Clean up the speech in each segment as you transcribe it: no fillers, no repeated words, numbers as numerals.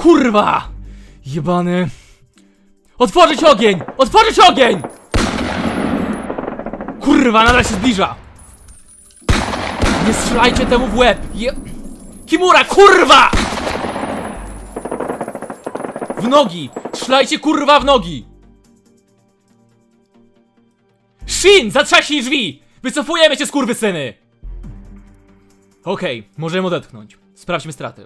Kurwa! Jebany... Otworzyć ogień! Otworzyć ogień! Kurwa, nadal się zbliża! Nie strzelajcie temu w łeb! Kimura, kurwa! W nogi! Strzelajcie, kurwa, w nogi! Shin! Zatrzaśnij drzwi! Wycofujemy się, skurwysyny! Okej, możemy odetchnąć. Sprawdźmy straty.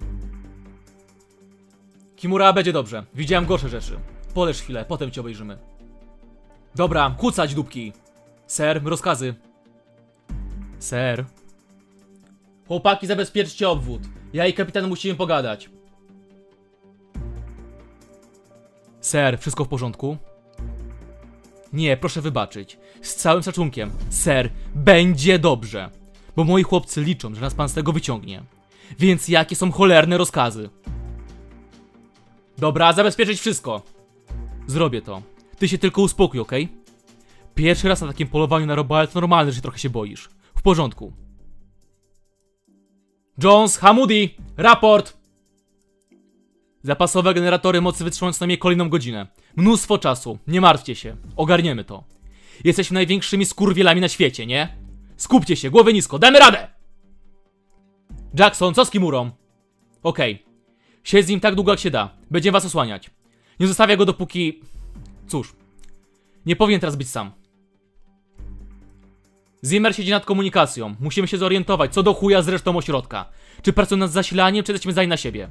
Kimura, będzie dobrze. Widziałem gorsze rzeczy. Poleż chwilę, potem cię obejrzymy. Dobra, kucać dupki. Ser, rozkazy. Ser. Chłopaki, zabezpieczcie obwód. Ja i kapitan musimy pogadać. Ser, wszystko w porządku? Nie, proszę wybaczyć. Z całym szacunkiem. Ser, będzie dobrze. Bo moi chłopcy liczą, że nas pan z tego wyciągnie. Więc jakie są cholerne rozkazy? Dobra, zabezpieczyć wszystko. Zrobię to. Ty się tylko uspokój, okej? Pierwszy raz na takim polowaniu na robale to normalne, że trochę się boisz. W porządku. Jones, Hamudi, raport! Zapasowe generatory mocy wytrzymają co najmniej kolejną godzinę. Mnóstwo czasu, nie martwcie się. Ogarniemy to. Jesteśmy największymi skurwielami na świecie, nie? Skupcie się, głowy nisko, damy radę! Jackson, co z Kimurą? Okej. Siedź z nim tak długo jak się da. Będziemy was osłaniać. Nie zostawia go dopóki... Cóż. Nie powinien teraz być sam. Zimmer siedzi nad komunikacją. Musimy się zorientować, co do chuja z resztą ośrodka. Czy pracują nad zasilaniem, czy jesteśmy zdani na siebie?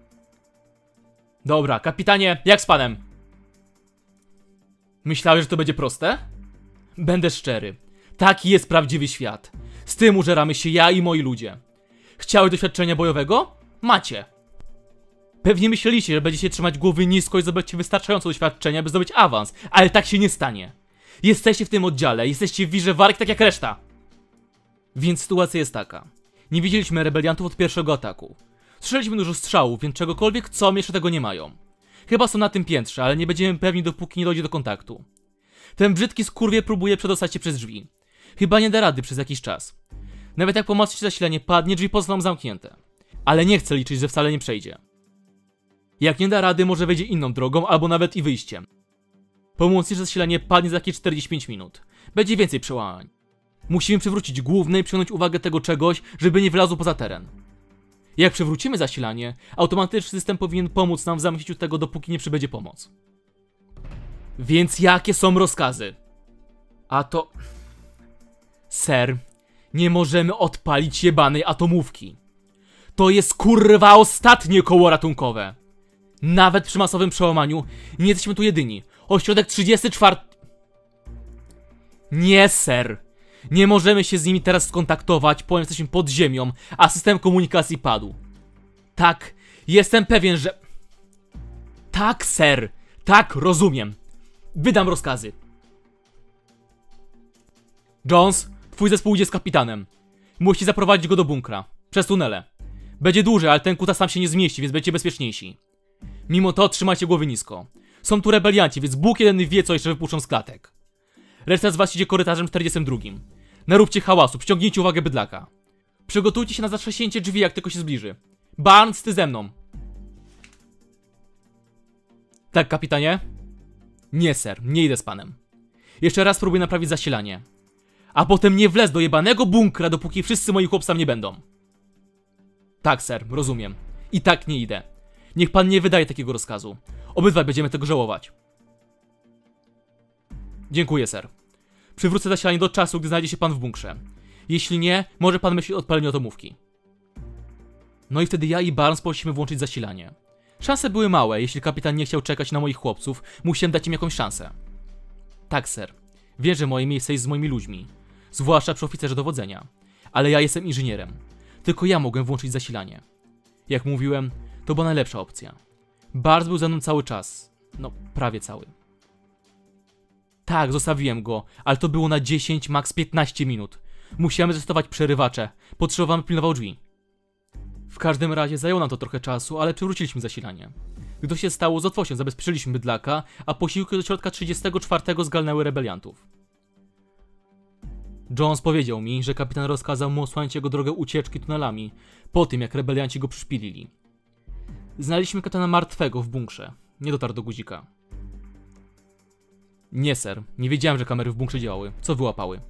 Dobra, kapitanie, jak z panem? Myślałeś, że to będzie proste? Będę szczery. Taki jest prawdziwy świat. Z tym użeramy się ja i moi ludzie. Chciałeś doświadczenia bojowego? Macie. Pewnie myśleliście, że będziecie trzymać głowy nisko i zdobycie wystarczająco doświadczenia, by zdobyć awans, ale tak się nie stanie. Jesteście w tym oddziale, jesteście w wirze walk tak jak reszta. Więc sytuacja jest taka. Nie widzieliśmy rebeliantów od pierwszego ataku. Słyszeliśmy dużo strzałów, więc czegokolwiek chcą, jeszcze tego nie mają. Chyba są na tym piętrze, ale nie będziemy pewni, dopóki nie dojdzie do kontaktu. Ten brzydki skurwie próbuje przedostać się przez drzwi. Chyba nie da rady przez jakiś czas. Nawet jak pomocnicze zasilanie padnie, drzwi pozostaną zamknięte. Ale nie chcę liczyć, że wcale nie przejdzie. Jak nie da rady, może wejdzie inną drogą, albo nawet i wyjściem. Pomocnicze zasilanie padnie za jakieś 45 minut. Będzie więcej przełamań. Musimy przywrócić główne i przyciągnąć uwagę tego czegoś, żeby nie wlazł poza teren. Jak przywrócimy zasilanie, automatyczny system powinien pomóc nam w zamknięciu tego, dopóki nie przybędzie pomoc. Więc jakie są rozkazy? A to... Ser, nie możemy odpalić jebanej atomówki. To jest kurwa ostatnie koło ratunkowe. Nawet przy masowym przełamaniu nie jesteśmy tu jedyni. Ośrodek 34... Nie, ser. Nie możemy się z nimi teraz skontaktować, powiem, jesteśmy pod ziemią, a system komunikacji padł. Tak, jestem pewien, że... Tak, ser. Tak, rozumiem. Wydam rozkazy. Jones, twój zespół idzie z kapitanem. Musicie zaprowadzić go do bunkra. Przez tunele. Będzie dłużej, ale ten kutas tam się nie zmieści, więc będziecie bezpieczniejsi. Mimo to trzymajcie głowy nisko. Są tu rebelianci, więc Bóg jeden wie, co jeszcze wypuszczą z klatek. Reszta z was idzie korytarzem 42. Naróbcie hałasu, przyciągnijcie uwagę bydlaka. Przygotujcie się na zatrzaśnięcie drzwi, jak tylko się zbliży. Barnes, ty ze mną. Tak, kapitanie? Nie, ser, nie idę z panem. Jeszcze raz spróbuję naprawić zasilanie. A potem nie wlez do jebanego bunkra, dopóki wszyscy moi chłopcy tam nie będą. Tak, ser, rozumiem. I tak nie idę. Niech pan nie wydaje takiego rozkazu. Obydwaj będziemy tego żałować. Dziękuję, ser. Przywrócę zasilanie do czasu, gdy znajdzie się pan w bunkrze. Jeśli nie, może pan myśli o odpaleniu atomówki. No i wtedy ja i Barnes powinniśmy włączyć zasilanie. Szanse były małe, jeśli kapitan nie chciał czekać na moich chłopców, musiałem dać im jakąś szansę. Tak, ser. Wiem, że moje miejsce jest z moimi ludźmi. Zwłaszcza przy oficerze dowodzenia. Ale ja jestem inżynierem. Tylko ja mogłem włączyć zasilanie. Jak mówiłem, to była najlepsza opcja. Barnes był ze mną cały czas. No, prawie cały. Tak, zostawiłem go, ale to było na 10, max 15 minut. Musiałem testować przerywacze. Potrzebowałem pilnował drzwi. W każdym razie zajęło nam to trochę czasu, ale przywróciliśmy zasilanie. Gdy to się stało, z łatwością zabezpieczyliśmy bydlaka, a posiłki do środka 34 zgalnęły rebeliantów. Jones powiedział mi, że kapitan rozkazał mu osłaniać jego drogę ucieczki tunelami, po tym jak rebelianci go przyszpilili. Znaleźliśmy kapitana martwego w bunkrze. Nie dotarł do guzika. Nie, ser. Nie wiedziałem, że kamery w bunkrze działały. Co wyłapały?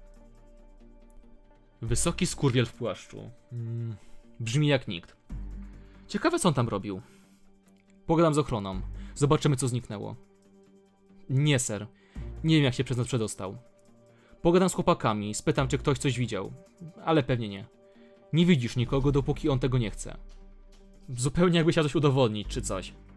Wysoki skurwiel w płaszczu. Brzmi jak nikt. Ciekawe, co on tam robił. Pogadam z ochroną. Zobaczymy, co zniknęło. Nie, ser. Nie wiem, jak się przez noc przedostał. Pogadam z chłopakami, spytam, czy ktoś coś widział. Ale pewnie nie. Nie widzisz nikogo, dopóki on tego nie chce. Zupełnie jakby chciał coś udowodnić, czy coś.